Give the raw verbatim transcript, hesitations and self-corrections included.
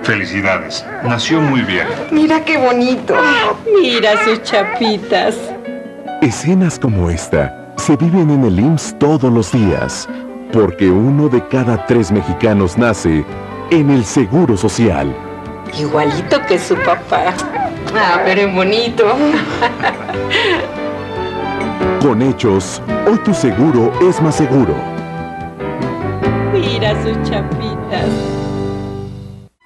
Felicidades, nació muy bien. Mira qué bonito. Mira sus chapitas. Escenas como esta se viven en el I M S S todos los días, porque uno de cada tres mexicanos nace en el Seguro Social. Igualito que su papá. Ah, pero es bonito. Con hechos, hoy tu seguro es más seguro. Mira sus chapitas.